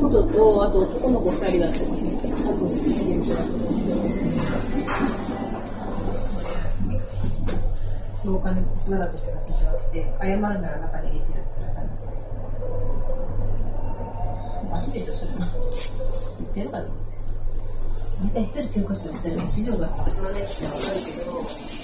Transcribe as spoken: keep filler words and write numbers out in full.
妹とあと男の子ふたりだった多分廊下にしばらくしてから先生が来て謝るなら中に入れてやったらダメです。おかしいでしょそれ。言ってるかと思って。大体一人教科書にしたら治療が進まないってわかるけど。